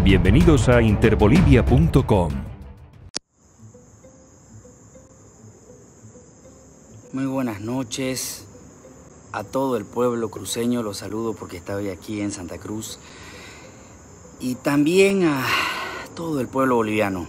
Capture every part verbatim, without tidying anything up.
Bienvenidos a interbolivia punto com. Muy buenas noches a todo el pueblo cruceño, los saludo porque estoy aquí en Santa Cruz, y también a todo el pueblo boliviano.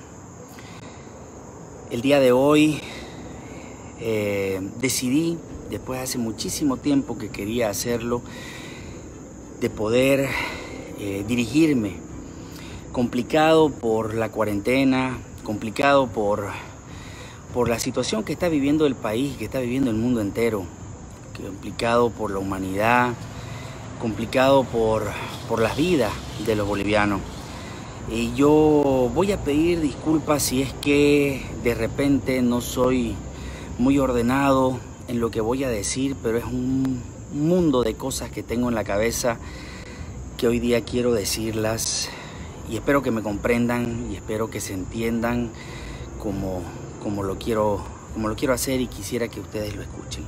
El día de hoy eh, decidí, después de hace muchísimo tiempo que quería hacerlo, de poder eh, dirigirme, complicado por la cuarentena, complicado por, por la situación que está viviendo el país, que está viviendo el mundo entero, complicado por la humanidad, complicado por, por las vidas de los bolivianos. Y yo voy a pedir disculpas si es que de repente no soy muy ordenado en lo que voy a decir, pero es un mundo de cosas que tengo en la cabeza que hoy día quiero decirlas, y espero que me comprendan y espero que se entiendan como, como, lo quiero, como lo quiero hacer, y quisiera que ustedes lo escuchen.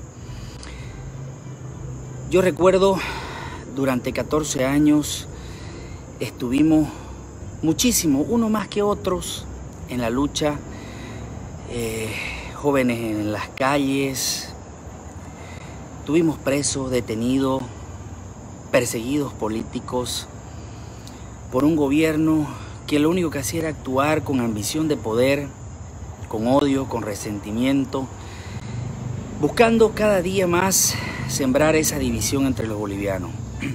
Yo recuerdo, durante catorce años estuvimos muchísimo, uno más que otros, en la lucha, eh, jóvenes en las calles, tuvimos presos, detenidos, perseguidos políticos por un gobierno que lo único que hacía era actuar con ambición de poder, con odio, con resentimiento, buscando cada día más sembrar esa división entre los bolivianos.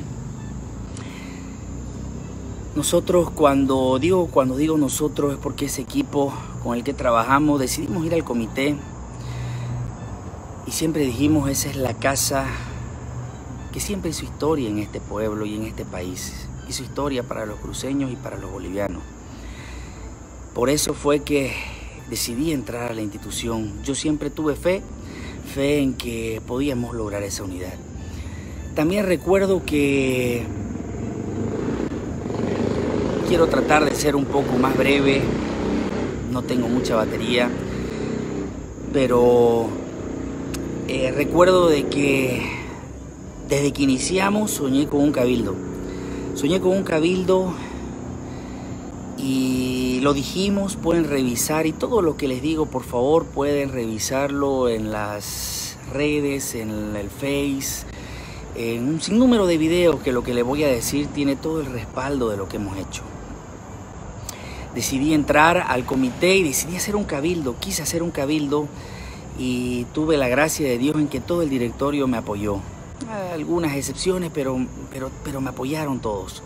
Nosotros, cuando digo, cuando digo nosotros, es porque ese equipo con el que trabajamos decidimos ir al comité y siempre dijimos, esa es la casa que siempre hizo historia en este pueblo y en este país. Hizo historia para los cruceños y para los bolivianos. Por eso fue que decidí entrar a la institución. Yo siempre tuve fe, fe en que podíamos lograr esa unidad. También recuerdo que quiero tratar de ser un poco más breve, no tengo mucha batería, pero eh, recuerdo de que desde que iniciamos soñé con un cabildo. Soñé con un cabildo y lo dijimos, pueden revisar, y todo lo que les digo, por favor, pueden revisarlo en las redes, en el Face, en un sinnúmero de videos que lo que les voy a decir tiene todo el respaldo de lo que hemos hecho. Decidí entrar al comité y decidí hacer un cabildo, quise hacer un cabildo y tuve la gracia de Dios en que todo el directorio me apoyó. Algunas excepciones, pero, pero, pero me apoyaron todos.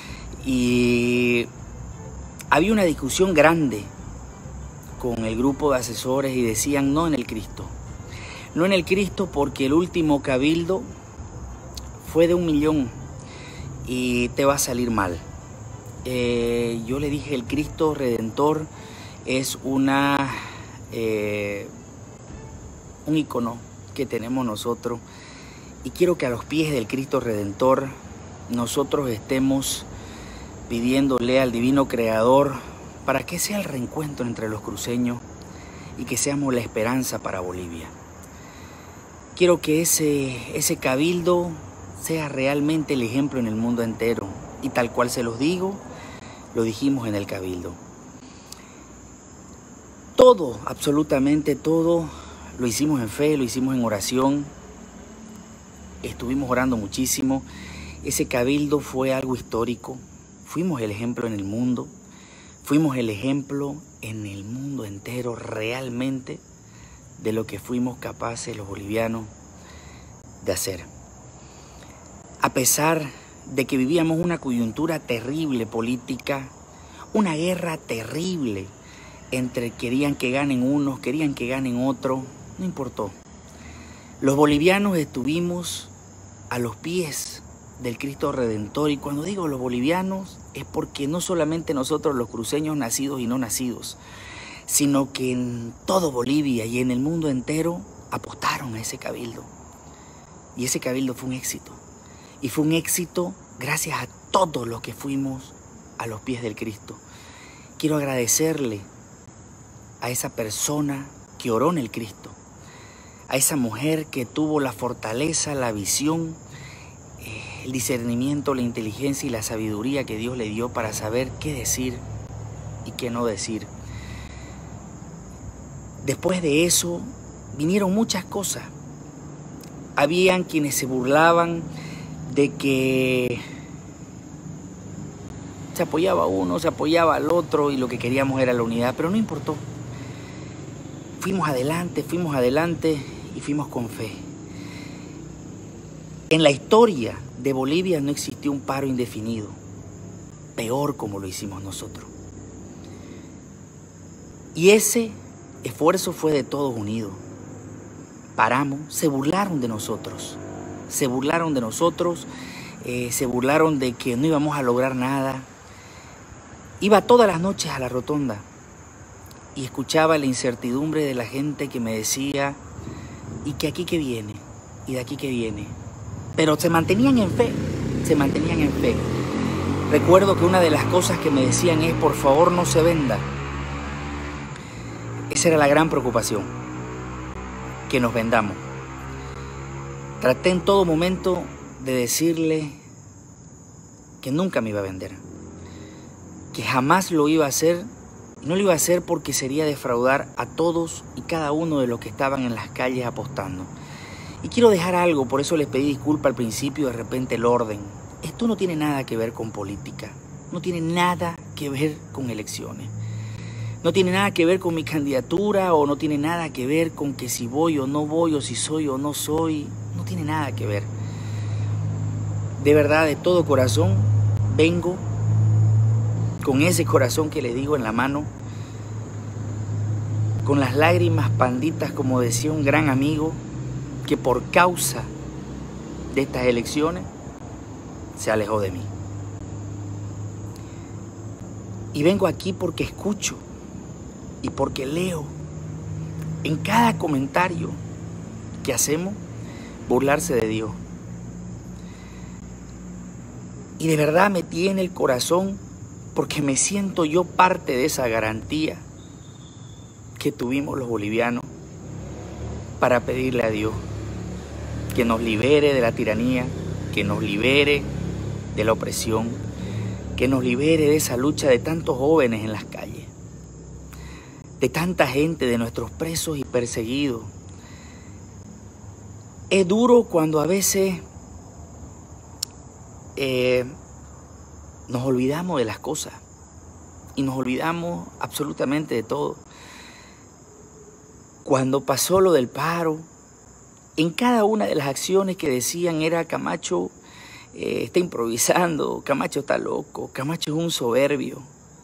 Y había una discusión grande con el grupo de asesores y decían no en el Cristo. No en el Cristo porque el último cabildo fue de un millón y te va a salir mal. Eh, yo le dije, el Cristo Redentor es una, eh, un icono que tenemos nosotros. Y quiero que a los pies del Cristo Redentor nosotros estemos pidiéndole al Divino Creador para que sea el reencuentro entre los cruceños y que seamos la esperanza para Bolivia. Quiero que ese, ese cabildo sea realmente el ejemplo en el mundo entero, y tal cual se los digo, lo dijimos en el cabildo. Todo, absolutamente todo, lo hicimos en fe, lo hicimos en oración. Estuvimos orando muchísimo. Ese cabildo fue algo histórico. Fuimos el ejemplo en el mundo. Fuimos el ejemplo en el mundo entero realmente de lo que fuimos capaces los bolivianos de hacer. A pesar de que vivíamos una coyuntura terrible política, una guerra terrible entre querían que ganen unos, querían que ganen otros, no importó. Los bolivianos estuvimos a los pies del Cristo Redentor, y cuando digo los bolivianos es porque no solamente nosotros los cruceños nacidos y no nacidos, sino que en todo Bolivia y en el mundo entero apostaron a ese cabildo. Y ese cabildo fue un éxito. Y fue un éxito gracias a todos los que fuimos a los pies del Cristo. Quiero agradecerle a esa persona que oró en el Cristo, a esa mujer que tuvo la fortaleza, la visión, eh, el discernimiento, la inteligencia y la sabiduría que Dios le dio para saber qué decir y qué no decir. Después de eso vinieron muchas cosas. Habían quienes se burlaban de que se apoyaba a uno, se apoyaba al otro y lo que queríamos era la unidad, pero no importó. Fuimos adelante, fuimos adelante y fuimos con fe. En la historia de Bolivia no existió un paro indefinido, peor como lo hicimos nosotros. Y ese esfuerzo fue de todos unidos. Paramos, se burlaron de nosotros, se burlaron de nosotros, eh, se burlaron de que no íbamos a lograr nada. Iba todas las noches a la rotonda y escuchaba la incertidumbre de la gente que me decía, ¿y que aquí que viene? ¿Y de aquí que viene? Pero se mantenían en fe, se mantenían en fe. Recuerdo que una de las cosas que me decían es, por favor no se venda. Esa era la gran preocupación, que nos vendamos. Traté en todo momento de decirle que nunca me iba a vender, que jamás lo iba a hacer. No lo iba a hacer porque sería defraudar a todos y cada uno de los que estaban en las calles apostando. Y quiero dejar algo, por eso les pedí disculpa al principio, de repente el orden. Esto no tiene nada que ver con política, no tiene nada que ver con elecciones. No tiene nada que ver con mi candidatura o no tiene nada que ver con que si voy o no voy o si soy o no soy. No tiene nada que ver. De verdad, de todo corazón, vengo con ese corazón que le digo en la mano, con las lágrimas panditas, como decía un gran amigo, que por causa de estas elecciones se alejó de mí. Y vengo aquí porque escucho y porque leo en cada comentario que hacemos burlarse de Dios. Y de verdad me tiene el corazón porque me siento yo parte de esa garantía que tuvimos los bolivianos para pedirle a Dios que nos libere de la tiranía, que nos libere de la opresión, que nos libere de esa lucha de tantos jóvenes en las calles, de tanta gente, de nuestros presos y perseguidos. Es duro cuando a veces eh, nos olvidamos de las cosas y nos olvidamos absolutamente de todo. Cuando pasó lo del paro, en cada una de las acciones que decían era Camacho eh, está improvisando, Camacho está loco, Camacho es un soberbio.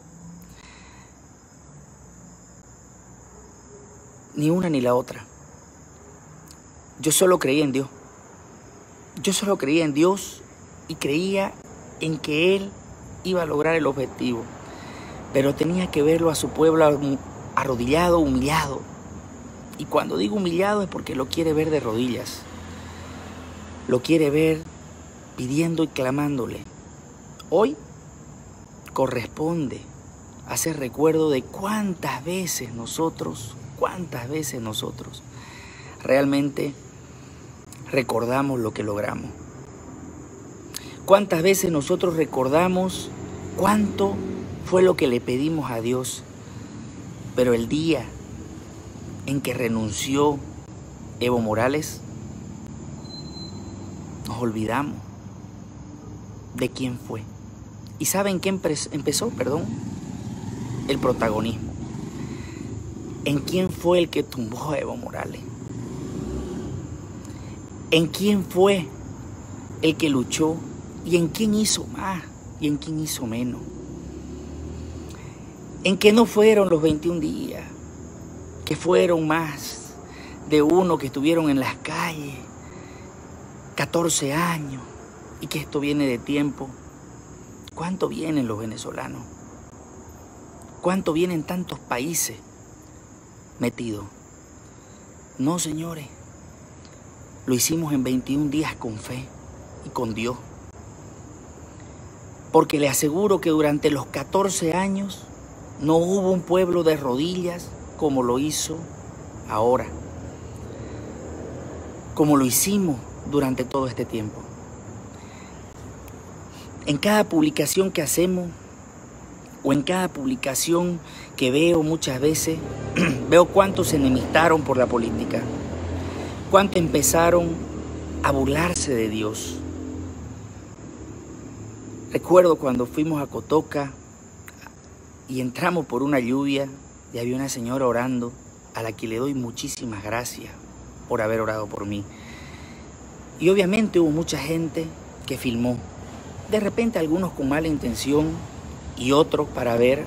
Ni una ni la otra. Yo solo creía en Dios. Yo solo creía en Dios y creía en que Él iba a lograr el objetivo. Pero tenía que verlo a su pueblo arrodillado, humillado. Y cuando digo humillado es porque lo quiere ver de rodillas. Lo quiere ver pidiendo y clamándole. Hoy corresponde hacer recuerdo de cuántas veces nosotros, cuántas veces nosotros realmente recordamos lo que logramos. Cuántas veces nosotros recordamos cuánto fue lo que le pedimos a Dios. Pero el día en que renunció Evo Morales, nos olvidamos de quién fue. ¿Y saben qué empezó? Perdón, el protagonismo. ¿En quién fue el que tumbó a Evo Morales? ¿En quién fue el que luchó? ¿Y en quién hizo más? ¿Y en quién hizo menos? ¿En qué no fueron los veintiún días? Que fueron más de uno que estuvieron en las calles, catorce años, y que esto viene de tiempo. ¿Cuánto vienen los venezolanos? ¿Cuánto vienen tantos países metidos? No, señores, lo hicimos en veintiún días con fe y con Dios. Porque le aseguro que durante los catorce años no hubo un pueblo de rodillas como lo hizo ahora, como lo hicimos durante todo este tiempo. En cada publicación que hacemos, o en cada publicación que veo muchas veces, veo cuántos se enemistaron por la política, cuántos empezaron a burlarse de Dios. Recuerdo cuando fuimos a Cotoca y entramos por una lluvia y había una señora orando, a la que le doy muchísimas gracias por haber orado por mí. Y obviamente hubo mucha gente que filmó, de repente algunos con mala intención y otros para ver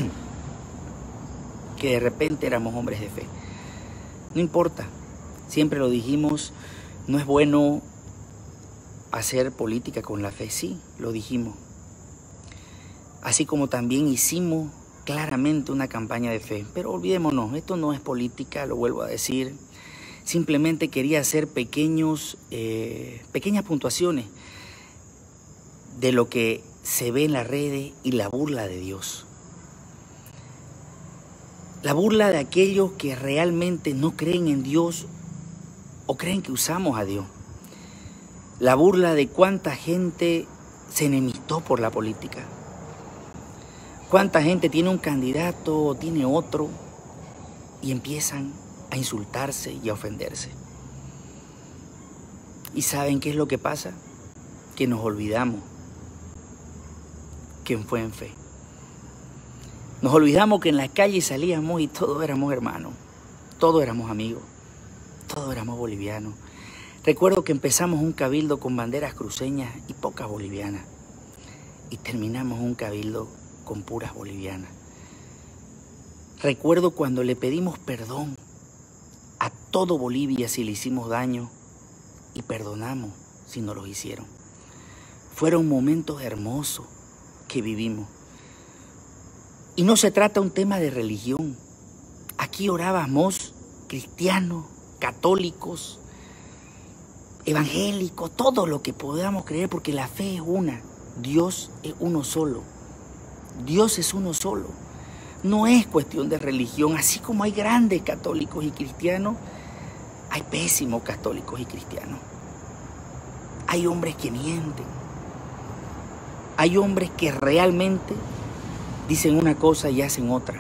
que de repente éramos hombres de fe. No importa, siempre lo dijimos, no es bueno hacer política con la fe, sí, lo dijimos. Así como también hicimos claramente una campaña de fe, pero olvidémonos, esto no es política, lo vuelvo a decir. Simplemente quería hacer pequeños, eh, pequeñas puntuaciones de lo que se ve en las redes y la burla de Dios. La burla de aquellos que realmente no creen en Dios o creen que usamos a Dios. La burla de cuánta gente se enemistó por la política. Cuánta gente tiene un candidato o tiene otro y empiezan a insultarse y a ofenderse. ¿Y saben qué es lo que pasa? Que nos olvidamos quién fue en fe. Nos olvidamos que en la calle salíamos y todos éramos hermanos, todos éramos amigos, todos éramos bolivianos. Recuerdo que empezamos un cabildo con banderas cruceñas y pocas bolivianas y terminamos un cabildo con puras bolivianas. Recuerdo cuando le pedimos perdón a todo Bolivia si le hicimos daño y perdonamos si nos lo hicieron. Fueron momentos hermosos que vivimos. Y no se trata un tema de religión. Aquí orábamos cristianos, católicos, evangélicos, todo lo que podamos creer, porque la fe es una. Dios es uno solo. Dios es uno solo. No es cuestión de religión. Así como hay grandes católicos y cristianos, hay pésimos católicos y cristianos. Hay hombres que mienten. Hay hombres que realmente dicen una cosa y hacen otra.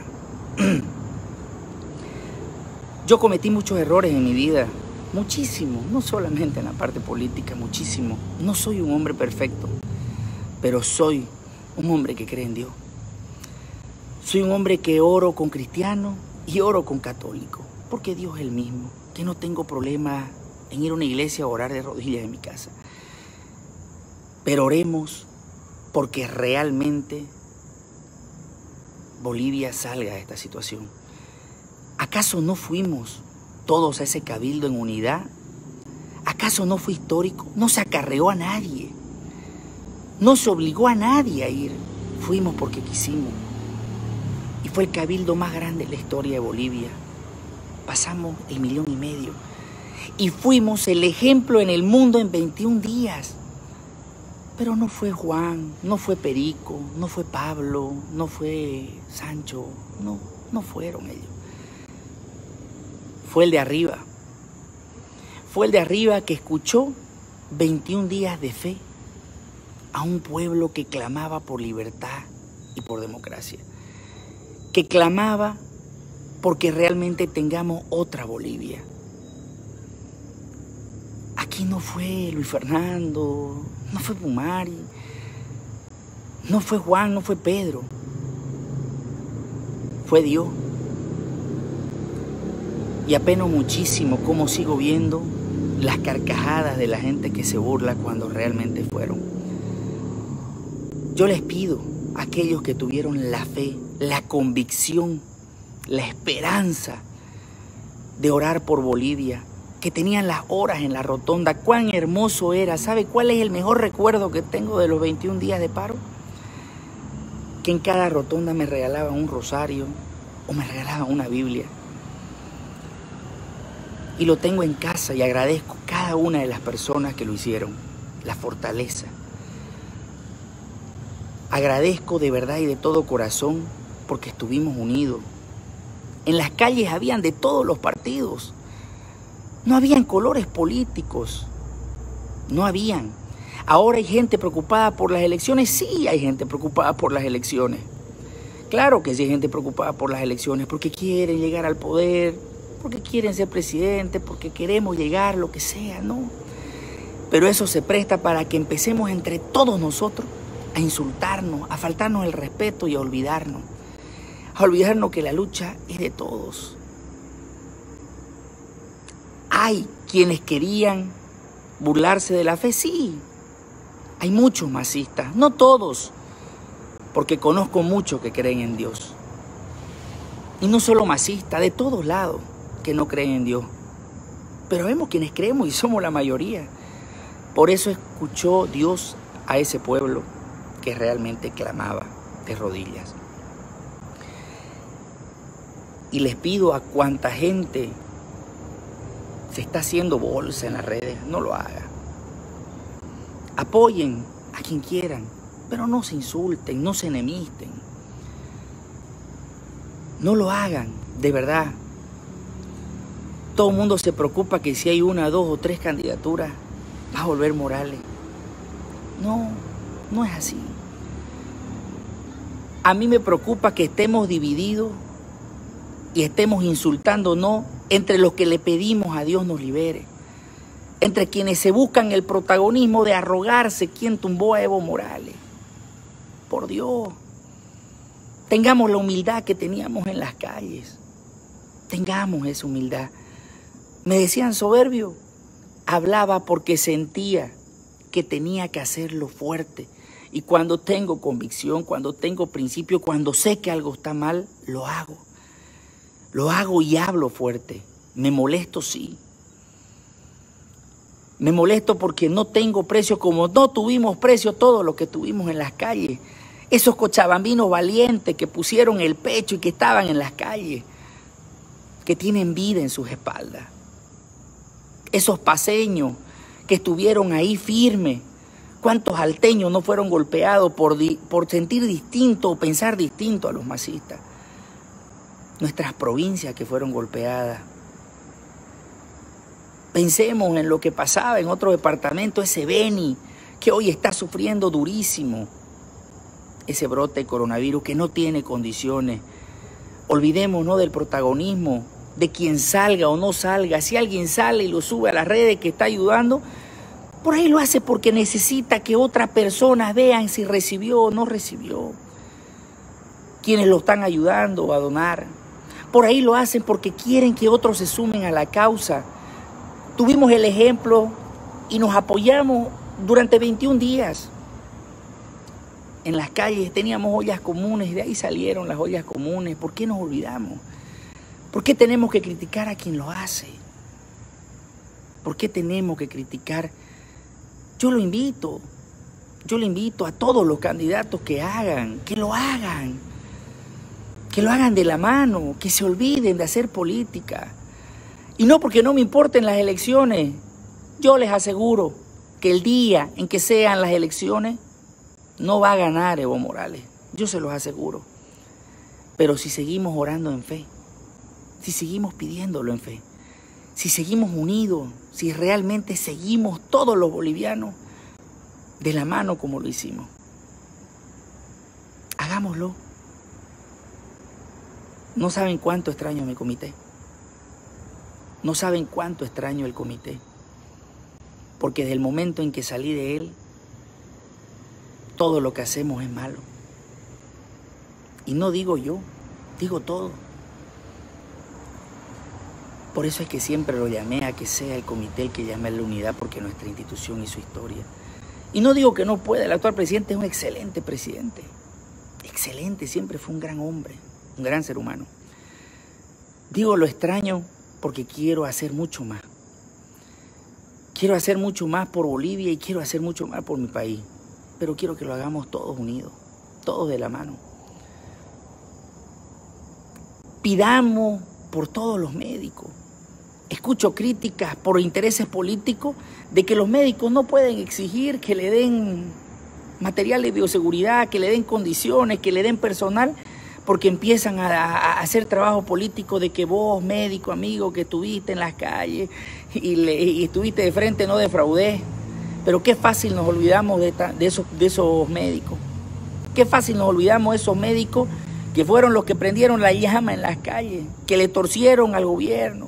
Yo cometí muchos errores en mi vida, muchísimos, no solamente en la parte política, muchísimo. No soy un hombre perfecto, pero soy un hombre que cree en Dios. Soy un hombre que oro con cristianos y oro con católicos, porque Dios es el mismo, que no tengo problema en ir a una iglesia a orar de rodillas en mi casa. Pero oremos porque realmente Bolivia salga de esta situación. ¿Acaso no fuimos todos a ese cabildo en unidad? ¿Acaso no fue histórico? No se acarreó a nadie. No se obligó a nadie a ir. Fuimos porque quisimos. Y fue el cabildo más grande de la historia de Bolivia. Pasamos el millón y medio. Y fuimos el ejemplo en el mundo en veintiún días. Pero no fue Juan, no fue Perico, no fue Pablo, no fue Sancho, no, no fueron ellos. Fue el de arriba. Fue el de arriba que escuchó veintiún días de fe a un pueblo que clamaba por libertad y por democracia. Que clamaba porque realmente tengamos otra Bolivia. Aquí no fue Luis Fernando, no fue Pumari, no fue Juan, no fue Pedro. Fue Dios. Y apenas muchísimo cómo sigo viendo las carcajadas de la gente que se burla cuando realmente fueron. Yo les pido a aquellos que tuvieron la fe, la convicción, la esperanza de orar por Bolivia, que tenían las horas en la rotonda, cuán hermoso era. ¿Sabe cuál es el mejor recuerdo que tengo de los veintiún días de paro? Que en cada rotonda me regalaban un rosario o me regalaban una Biblia. Y lo tengo en casa y agradezco a cada una de las personas que lo hicieron, la fortaleza. Agradezco de verdad y de todo corazón porque estuvimos unidos. En las calles habían de todos los partidos. No habían colores políticos, no habían. Ahora hay gente preocupada por las elecciones. Sí, hay gente preocupada por las elecciones. Claro que sí hay gente preocupada por las elecciones porque quieren llegar al poder, porque quieren ser presidente, porque queremos llegar, lo que sea, ¿no? Pero eso se presta para que empecemos entre todos nosotros a insultarnos, a faltarnos el respeto y a olvidarnos. A olvidarnos que la lucha es de todos. Hay quienes querían burlarse de la fe, sí. Hay muchos masistas, no todos, porque conozco muchos que creen en Dios. Y no solo masistas, de todos lados que no creen en Dios. Pero vemos quienes creemos y somos la mayoría. Por eso escuchó Dios a ese pueblo que realmente clamaba de rodillas. Y les pido a cuanta gente se está haciendo bolsa en las redes, no lo haga. Apoyen a quien quieran, pero no se insulten, no se enemisten. No lo hagan, de verdad. Todo el mundo se preocupa que si hay una, dos o tres candidaturas, va a volver Morales. No, no es así. A mí me preocupa que estemos divididos y estemos insultándonos entre los que le pedimos a Dios nos libere. Entre quienes se buscan el protagonismo de arrogarse quién tumbó a Evo Morales. Por Dios, tengamos la humildad que teníamos en las calles. Tengamos esa humildad. Me decían soberbio. Hablaba porque sentía que tenía que hacerlo fuerte. Y cuando tengo convicción, cuando tengo principio, cuando sé que algo está mal, lo hago. Lo hago y hablo fuerte. Me molesto, sí. Me molesto porque no tengo precio, como no tuvimos precio todo lo que tuvimos en las calles. Esos cochabambinos valientes que pusieron el pecho y que estaban en las calles, que tienen vida en sus espaldas. Esos paseños que estuvieron ahí firmes. ¿Cuántos alteños no fueron golpeados por, di, por sentir distinto o pensar distinto a los masistas? Nuestras provincias que fueron golpeadas. Pensemos en lo que pasaba en otro departamento, ese Beni, que hoy está sufriendo durísimo ese brote de coronavirus que no tiene condiciones. Olvidémonos del protagonismo, de quien salga o no salga. Si alguien sale y lo sube a las redes que está ayudando, por ahí lo hace porque necesita que otras personas vean si recibió o no recibió. Quienes lo están ayudando a donar. Por ahí lo hacen porque quieren que otros se sumen a la causa. Tuvimos el ejemplo y nos apoyamos durante veintiún días. En las calles teníamos ollas comunes y de ahí salieron las ollas comunes. ¿Por qué nos olvidamos? ¿Por qué tenemos que criticar a quien lo hace? ¿Por qué tenemos que criticar? Yo lo invito, yo le invito a todos los candidatos que hagan, que lo hagan. Que lo hagan de la mano, que se olviden de hacer política. Y no porque no me importen las elecciones. Yo les aseguro que el día en que sean las elecciones, no va a ganar Evo Morales. Yo se los aseguro. Pero si seguimos orando en fe, si seguimos pidiéndolo en fe, si seguimos unidos, si realmente seguimos todos los bolivianos de la mano como lo hicimos, hagámoslo. No saben cuánto extraño mi comité. No saben cuánto extraño el comité. Porque desde el momento en que salí de él, todo lo que hacemos es malo. Y no digo yo, digo todo. Por eso es que siempre lo llamé a que sea el comité el que llame a la unidad, porque nuestra institución hizo historia. Y no digo que no pueda, el actual presidente es un excelente presidente. Excelente, siempre fue un gran hombre. Un gran ser humano. Digo lo extraño porque quiero hacer mucho más. Quiero hacer mucho más por Bolivia y quiero hacer mucho más por mi país. Pero quiero que lo hagamos todos unidos, todos de la mano. Pidamos por todos los médicos. Escucho críticas por intereses políticos de que los médicos no pueden exigir que le den material de bioseguridad, que le den condiciones, que le den personal, porque empiezan a, a hacer trabajo político de que vos, médico, amigo, que estuviste en las calles y, le, y estuviste de frente, no defraudé. Pero qué fácil nos olvidamos de, esta, de, esos, de esos médicos. Qué fácil nos olvidamos de esos médicos que fueron los que prendieron la llama en las calles, que le torcieron al gobierno.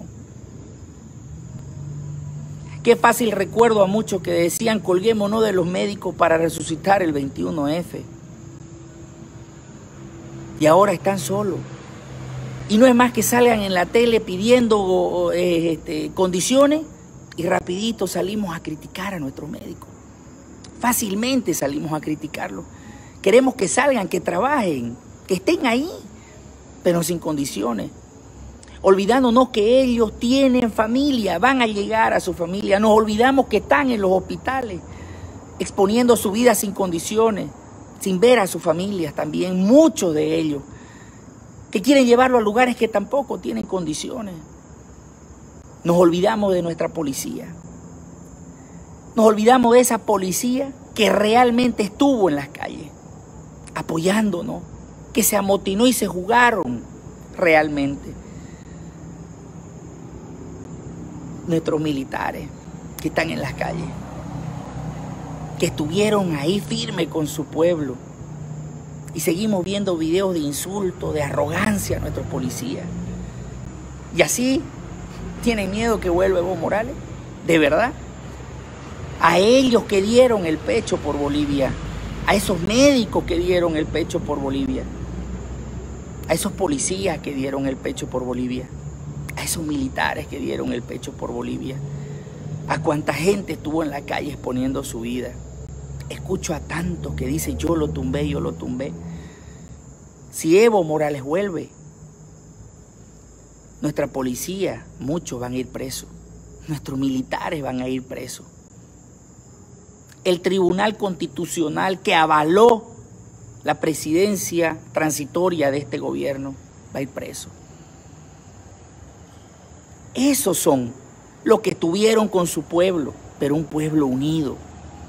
Qué fácil recuerdo a muchos que decían colguémonos de los médicos para resucitar el veintiuno efe. Y ahora están solos. Y no es más que salgan en la tele pidiendo eh, este, condiciones y rapidito salimos a criticar a nuestros médicos. Fácilmente salimos a criticarlos. Queremos que salgan, que trabajen, que estén ahí, pero sin condiciones. Olvidándonos que ellos tienen familia, van a llegar a su familia. Nos olvidamos que están en los hospitales, exponiendo su vida sin condiciones, sin ver a sus familias también, muchos de ellos, que quieren llevarlo a lugares que tampoco tienen condiciones. Nos olvidamos de nuestra policía. Nos olvidamos de esa policía que realmente estuvo en las calles, apoyándonos, que se amotinó y se jugaron realmente. Nuestros militares que están en las calles, que estuvieron ahí firmes con su pueblo. Y seguimos viendo videos de insultos, de arrogancia a nuestros policías. Y así tienen miedo que vuelva Evo Morales, de verdad. A ellos que dieron el pecho por Bolivia, a esos médicos que dieron el pecho por Bolivia, a esos policías que dieron el pecho por Bolivia, a esos militares que dieron el pecho por Bolivia, a cuánta gente estuvo en la calle exponiendo su vida. Escucho a tantos que dicen yo lo tumbé, yo lo tumbé. Si Evo Morales vuelve, nuestra policía, muchos van a ir presos. Nuestros militares van a ir presos. El Tribunal Constitucional que avaló la presidencia transitoria de este gobierno va a ir preso. Esos son los que estuvieron con su pueblo, pero un pueblo unido.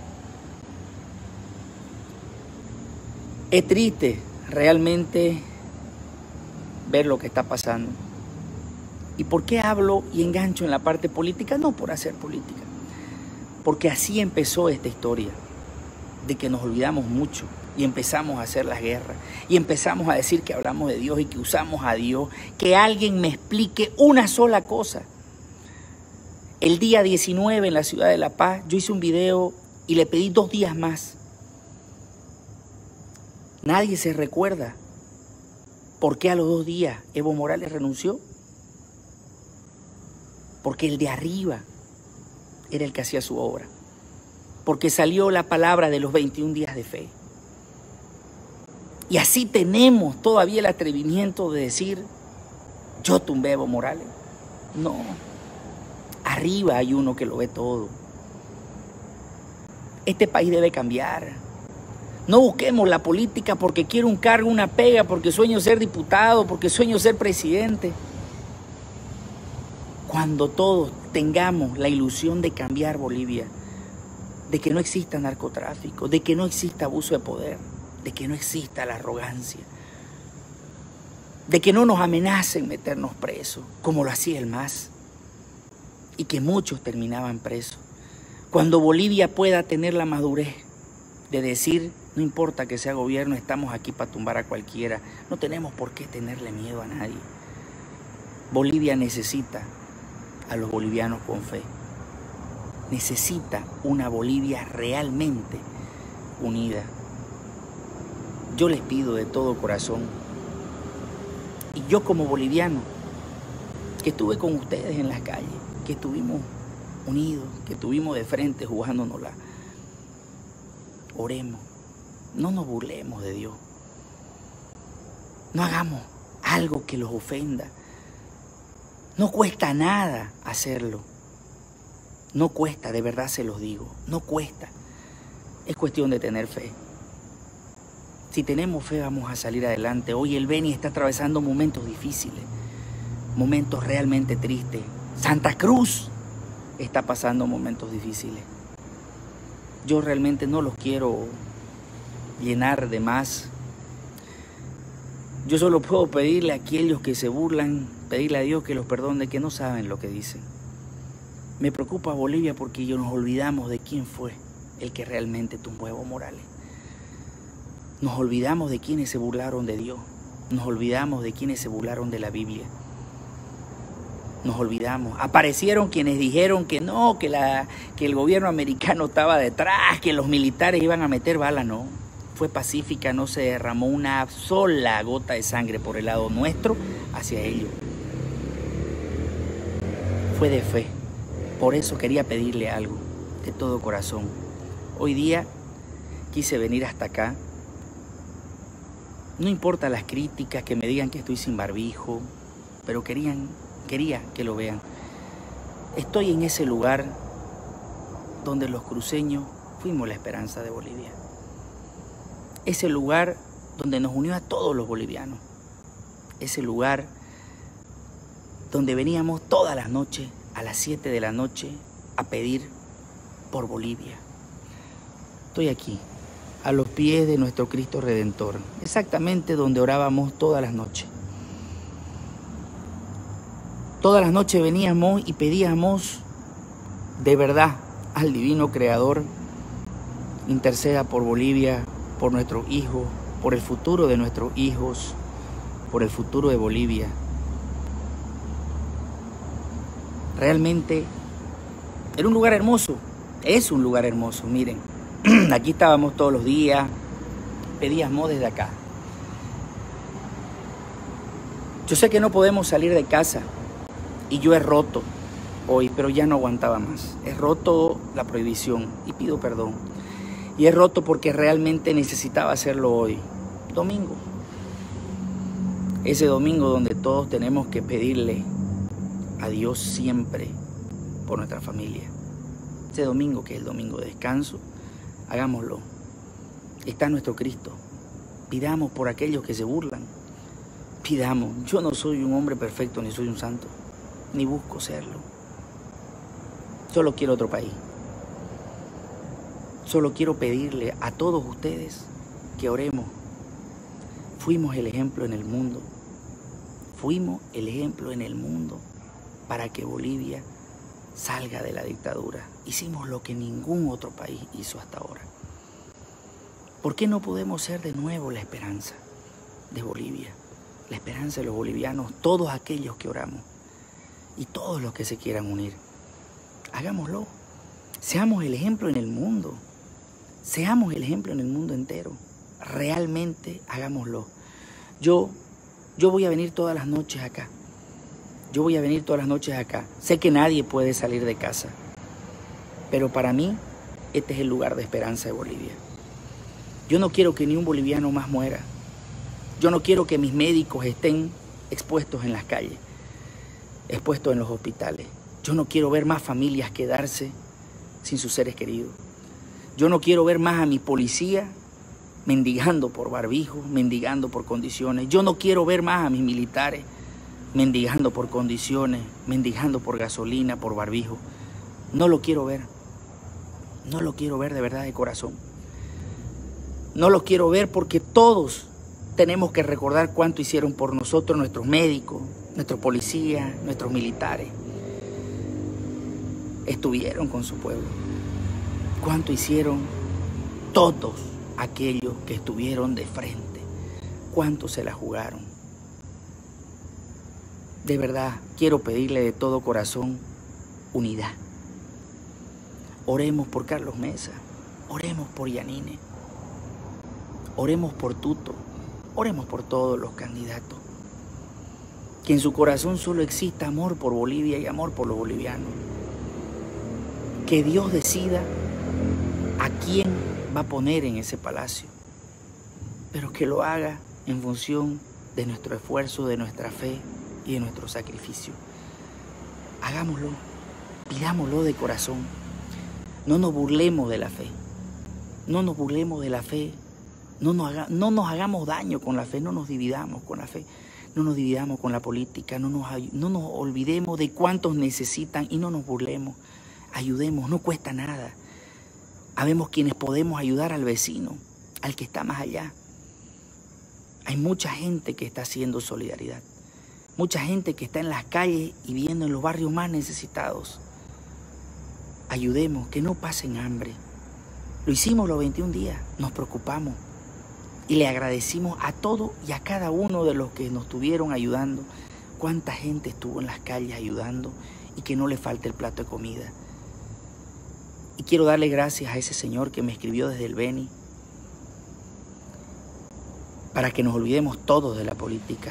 Es triste realmente ver lo que está pasando. ¿Y por qué hablo y engancho en la parte política? No por hacer política, porque así empezó esta historia, de que nos olvidamos mucho y empezamos a hacer las guerras y empezamos a decir que hablamos de Dios y que usamos a Dios. Que alguien me explique una sola cosa. El día diecinueve en la ciudad de La Paz yo hice un video y le pedí dos días más. Nadie se recuerda por qué a los dos días Evo Morales renunció. Porque el de arriba era el que hacía su obra. Porque salió la palabra de los veintiún días de fe. Y así tenemos todavía el atrevimiento de decir, yo tumbé a Evo Morales. No, arriba hay uno que lo ve todo. Este país debe cambiar. No busquemos la política porque quiero un cargo, una pega, porque sueño ser diputado, porque sueño ser presidente. Cuando todos tengamos la ilusión de cambiar Bolivia, de que no exista narcotráfico, de que no exista abuso de poder, de que no exista la arrogancia, de que no nos amenacen meternos presos, como lo hacía el M A S, y que muchos terminaban presos. Cuando Bolivia pueda tener la madurez de decir, no importa que sea gobierno, estamos aquí para tumbar a cualquiera, no tenemos por qué tenerle miedo a nadie. Bolivia necesita a los bolivianos con fe. Necesita una Bolivia realmente unida. Yo les pido de todo corazón, y yo como boliviano, que estuve con ustedes en las calles, que estuvimos unidos, que estuvimos de frente jugándonosla, oremos, no nos burlemos de Dios, no hagamos algo que los ofenda. No cuesta nada hacerlo. No cuesta, de verdad se los digo. No cuesta. Es cuestión de tener fe. Si tenemos fe vamos a salir adelante. Hoy el Beni está atravesando momentos difíciles. Momentos realmente tristes. Santa Cruz está pasando momentos difíciles. Yo realmente no los quiero llenar de más. Yo solo puedo pedirle a aquellos que se burlan, pedirle a Dios que los perdone, que no saben lo que dicen. Me preocupa Bolivia porque nos olvidamos de quién fue el que realmente tumbó a Evo Morales. Nos olvidamos de quienes se burlaron de Dios. Nos olvidamos de quienes se burlaron de la Biblia. Nos olvidamos. Aparecieron quienes dijeron que no, que, la, que el gobierno americano estaba detrás, que los militares iban a meter balas. No, fue pacífica, no se derramó una sola gota de sangre por el lado nuestro hacia ellos. Fue de fe. Por eso quería pedirle algo de todo corazón. Hoy día quise venir hasta acá. No importa las críticas, que me digan que estoy sin barbijo, pero querían, quería que lo vean. Estoy en ese lugar donde los cruceños fuimos la esperanza de Bolivia. Ese lugar donde nos unió a todos los bolivianos. Ese lugar donde veníamos todas las noches, a las siete de la noche, a pedir por Bolivia. Estoy aquí, a los pies de nuestro Cristo Redentor, exactamente donde orábamos todas las noches. Todas las noches veníamos y pedíamos de verdad al Divino Creador, interceda por Bolivia, por nuestros hijos, por el futuro de nuestros hijos, por el futuro de Bolivia. Realmente era un lugar hermoso, es un lugar hermoso, miren. Aquí estábamos todos los días, pedíamos desde acá. Yo sé que no podemos salir de casa y yo he roto hoy, pero ya no aguantaba más. He roto la prohibición y pido perdón. Y he roto porque realmente necesitaba hacerlo hoy, domingo. Ese domingo donde todos tenemos que pedirle a Dios siempre por nuestra familia. Ese domingo que es el domingo de descanso, hagámoslo. Está nuestro Cristo. Pidamos por aquellos que se burlan. Pidamos. Yo no soy un hombre perfecto, ni soy un santo, ni busco serlo. Solo quiero otro país. Solo quiero pedirle a todos ustedes que oremos. Fuimos el ejemplo en el mundo. Fuimos el ejemplo en el mundo para que Bolivia salga de la dictadura. Hicimos lo que ningún otro país hizo hasta ahora. ¿Por qué no podemos ser de nuevo la esperanza de Bolivia? La esperanza de los bolivianos, todos aquellos que oramos y todos los que se quieran unir. Hagámoslo. Seamos el ejemplo en el mundo. Seamos el ejemplo en el mundo entero. Realmente hagámoslo. Yo, yo voy a venir todas las noches acá. Yo voy a venir todas las noches acá. Sé que nadie puede salir de casa. Pero para mí, este es el lugar de esperanza de Bolivia. Yo no quiero que ni un boliviano más muera. Yo no quiero que mis médicos estén expuestos en las calles, expuestos en los hospitales. Yo no quiero ver más familias quedarse sin sus seres queridos. Yo no quiero ver más a mi policía mendigando por barbijo, mendigando por condiciones. Yo no quiero ver más a mis militares mendigando por condiciones, mendigando por gasolina, por barbijo. No lo quiero ver. No lo quiero ver de verdad de corazón. No lo quiero ver porque todos tenemos que recordar cuánto hicieron por nosotros nuestros médicos, nuestros policías, nuestros militares. Estuvieron con su pueblo. Cuánto hicieron todos aquellos que estuvieron de frente. Cuánto se la jugaron. De verdad, quiero pedirle de todo corazón unidad. Oremos por Carlos Mesa, oremos por Yanine, oremos por Tuto, oremos por todos los candidatos. Que en su corazón solo exista amor por Bolivia y amor por los bolivianos. Que Dios decida a quién va a poner en ese palacio, pero que lo haga en función de nuestro esfuerzo, de nuestra fe y de nuestro sacrificio. Hagámoslo, pidámoslo de corazón. No nos burlemos de la fe. No nos burlemos de la fe. No nos, haga, no nos hagamos daño con la fe. No nos dividamos con la fe. No nos dividamos con la política. No nos, no nos olvidemos de cuántos necesitan y no nos burlemos. Ayudemos, no cuesta nada. Habemos quienes podemos ayudar al vecino, al que está más allá. Hay mucha gente que está haciendo solidaridad. Mucha gente que está en las calles y viviendo en los barrios más necesitados. Ayudemos, que no pasen hambre. Lo hicimos los veintiún días, nos preocupamos y le agradecimos a todo y a cada uno de los que nos estuvieron ayudando. Cuánta gente estuvo en las calles ayudando y que no le falte el plato de comida. Y quiero darle gracias a ese señor que me escribió desde el Beni para que nos olvidemos todos de la política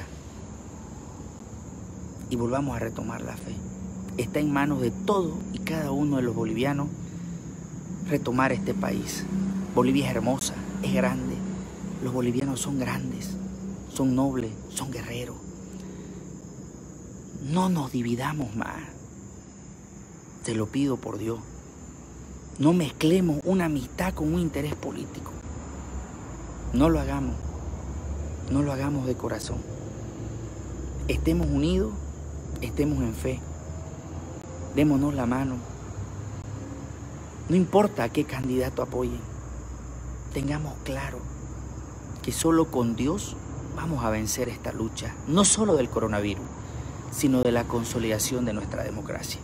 y volvamos a retomar la fe. Está en manos de todos y cada uno de los bolivianos retomar este país. Bolivia es hermosa, es grande. Los bolivianos son grandes, son nobles, son guerreros. No nos dividamos más. Te lo pido por Dios. No mezclemos una amistad con un interés político. No lo hagamos. No lo hagamos de corazón. Estemos unidos, estemos en fe. Démonos la mano. No importa a qué candidato apoyen. Tengamos claro que solo con Dios vamos a vencer esta lucha, no solo del coronavirus, sino de la consolidación de nuestra democracia.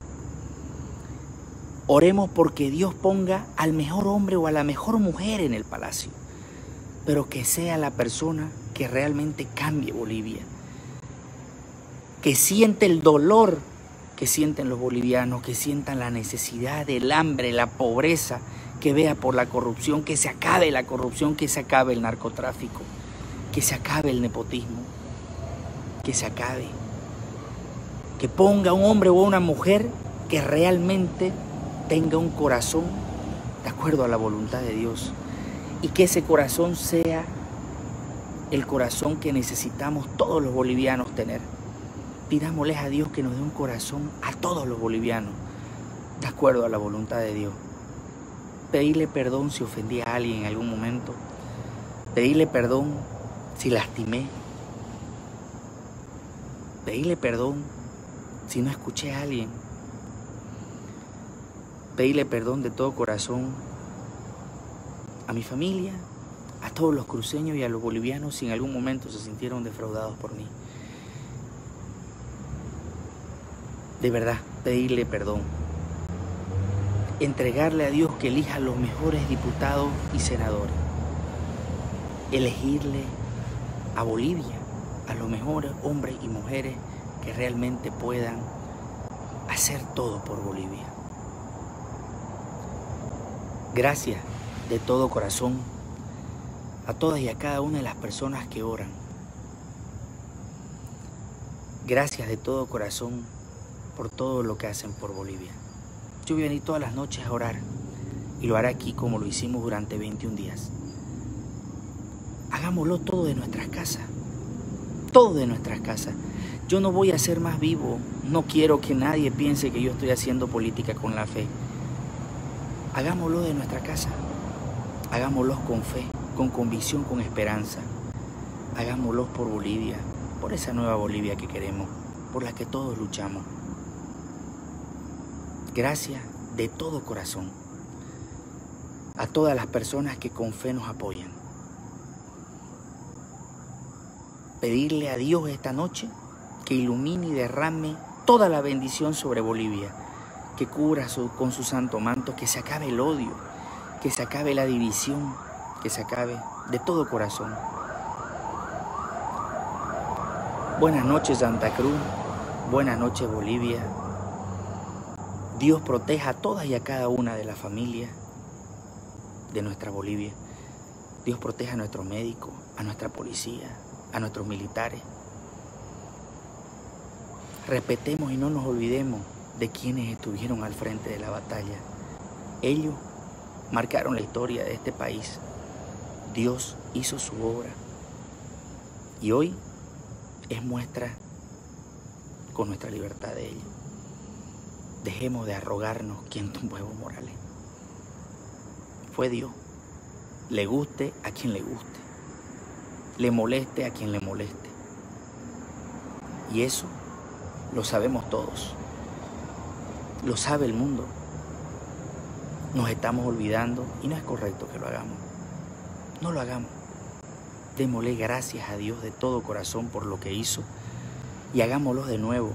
Oremos porque Dios ponga al mejor hombre o a la mejor mujer en el palacio, pero que sea la persona que realmente cambie Bolivia, que siente el dolor que sienten los bolivianos, que sientan la necesidad, el hambre, la pobreza, que vea por la corrupción, que se acabe la corrupción, que se acabe el narcotráfico, que se acabe el nepotismo, que se acabe, que ponga un hombre o una mujer que realmente tenga un corazón de acuerdo a la voluntad de Dios y que ese corazón sea el corazón que necesitamos todos los bolivianos tener. Pidámosles a Dios que nos dé un corazón a todos los bolivianos de acuerdo a la voluntad de Dios. Pedirle perdón si ofendí a alguien en algún momento. Pedirle perdón si lastimé. Pedirle perdón si no escuché a alguien. Pedirle perdón de todo corazón a mi familia, a todos los cruceños y a los bolivianos si en algún momento se sintieron defraudados por mí. De verdad, pedirle perdón. Entregarle a Dios que elija a los mejores diputados y senadores. Elegirle a Bolivia a los mejores hombres y mujeres que realmente puedan hacer todo por Bolivia. Gracias de todo corazón a todas y a cada una de las personas que oran. Gracias de todo corazón por todo lo que hacen por Bolivia. Yo voy a venir todas las noches a orar y lo haré aquí como lo hicimos durante veintiún días. Hagámoslo todo de nuestras casas, todo de nuestras casas. Yo no voy a ser más vivo, no quiero que nadie piense que yo estoy haciendo política con la fe. Hagámoslo de nuestra casa, hagámoslo con fe, con convicción, con esperanza. Hagámoslo por Bolivia, por esa nueva Bolivia que queremos, por la que todos luchamos. Gracias de todo corazón a todas las personas que con fe nos apoyan. Pedirle a Dios esta noche que ilumine y derrame toda la bendición sobre Bolivia, que cubra su, con su santo manto, que se acabe el odio, que se acabe la división, que se acabe de todo corazón. Buenas noches Santa Cruz, buenas noches Bolivia. Dios proteja a todas y a cada una de las familias de nuestra Bolivia. Dios proteja a nuestros médicos, a nuestra policía, a nuestros militares. Respetemos y no nos olvidemos de quienes estuvieron al frente de la batalla. Ellos marcaron la historia de este país. Dios hizo su obra. Y hoy es muestra con nuestra libertad de ellos. Dejemos de arrogarnos quién tumbó Evo Morales. Fue Dios. Le guste a quien le guste. Le moleste a quien le moleste. Y eso lo sabemos todos. Lo sabe el mundo. Nos estamos olvidando y no es correcto que lo hagamos. No lo hagamos. Démosle gracias a Dios de todo corazón por lo que hizo y hagámoslo de nuevo.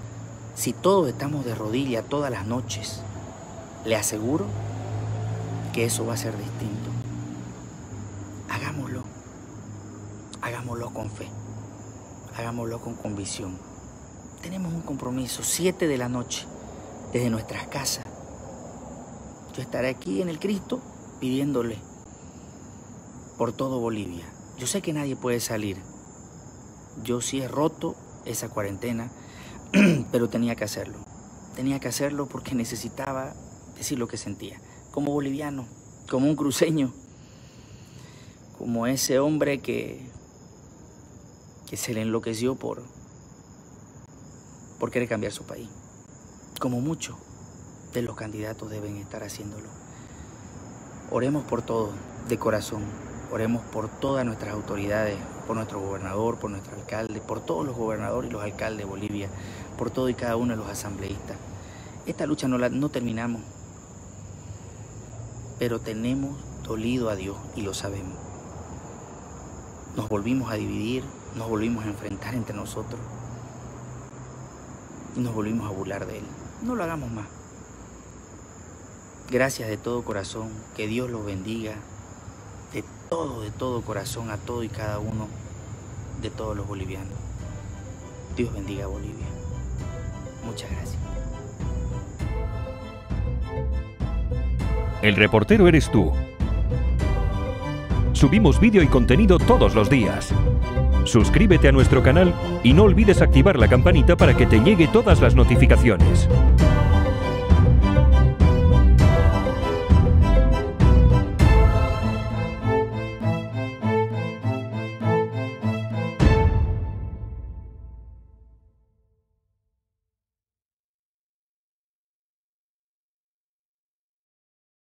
Si todos estamos de rodillas todas las noches, le aseguro que eso va a ser distinto. Hagámoslo. Hagámoslo con fe. Hagámoslo con convicción. Tenemos un compromiso, siete de la noche, desde nuestras casas. Yo estaré aquí en el Cristo pidiéndole por todo Bolivia. Yo sé que nadie puede salir. Yo sí he roto esa cuarentena, pero tenía que hacerlo. Tenía que hacerlo porque necesitaba decir lo que sentía. Como boliviano, como un cruceño, como ese hombre que, que se le enloqueció por, por querer cambiar su país. Como muchos de los candidatos deben estar haciéndolo. Oremos por todo, de corazón. Oremos por todas nuestras autoridades, por nuestro gobernador, por nuestro alcalde, por todos los gobernadores y los alcaldes de Bolivia, por todo y cada uno de los asambleístas. Esta lucha no la no terminamos, pero tenemos dolido a Dios y lo sabemos. Nos volvimos a dividir, nos volvimos a enfrentar entre nosotros y nos volvimos a burlar de Él. No lo hagamos más. Gracias de todo corazón, que Dios los bendiga. De todo, de todo corazón, a todo y cada uno de todos los bolivianos. Dios bendiga a Bolivia. Muchas gracias. El reportero eres tú. Subimos vídeo y contenido todos los días. Suscríbete a nuestro canal y no olvides activar la campanita para que te llegue todas las notificaciones.